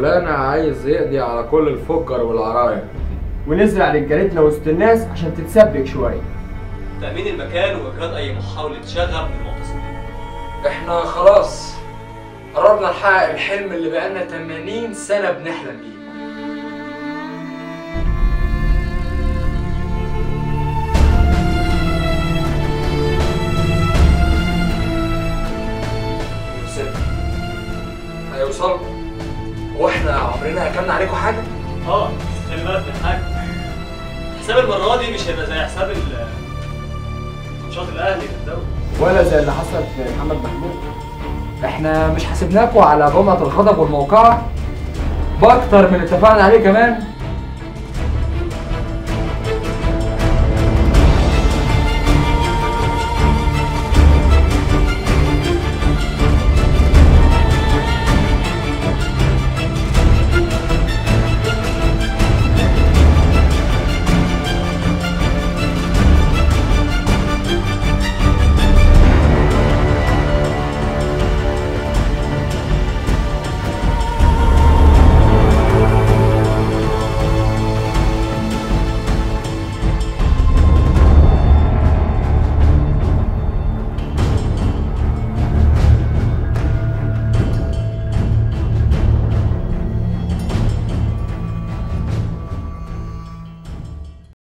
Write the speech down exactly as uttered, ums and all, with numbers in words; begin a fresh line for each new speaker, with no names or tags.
مولانا عايز يقضي على كل الفجر والعرايا
ونزرع رجالتنا وسط الناس عشان تتسبك شويه.
تأمين المكان وإجراء أي محاولة شغب من المعتصمين.
احنا خلاص قربنا نحقق الحلم اللي بقالنا ثمانين سنة بنحلم بيه. يوسف هيوصل. هو احنا عمرنا هكمنا عليكم حاجة؟
اه بس خلي بالك من حاجة. حساب المرة دي مش هيبقى زي حساب ماتشات الأهلي في الدوري.
ولا زي اللي حصل في محمد محمود.
احنا مش حاسبناكوا على جمعة الغضب والموقعة بأكتر من اللي اتفقنا عليه كمان.